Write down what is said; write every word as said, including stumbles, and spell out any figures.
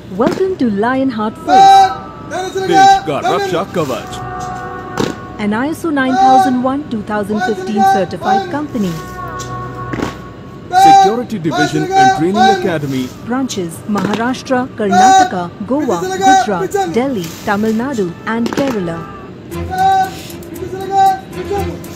Welcome to Lionheart Force, देश का रक्षा कवच, an I S O nine thousand one twenty fifteen certified company. Security Division and Training Academy, Branches Maharashtra, Karnataka, Goa, Gujarat, Delhi, Tamil Nadu and Kerala.